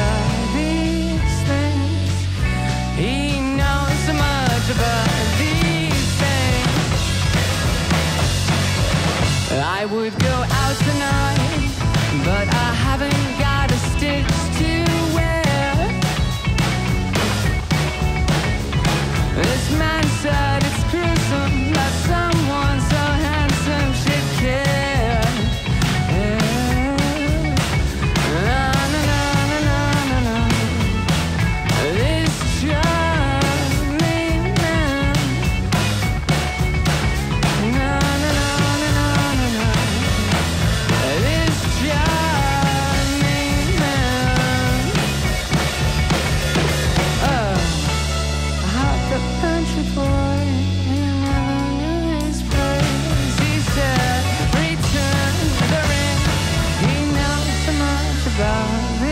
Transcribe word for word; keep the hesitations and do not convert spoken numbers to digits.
about these things. He knows so much about these things. I would go out tonight, but I haven't got a stitch to wear. This man said it's gruesome that someone so handsome should care. Yeah. Na, na, na, na, na, na. This charming man. Na, na, na, na, na, na. This charming man. Oh, how the country boy never knew his place. He said, return the ring. He knows so much about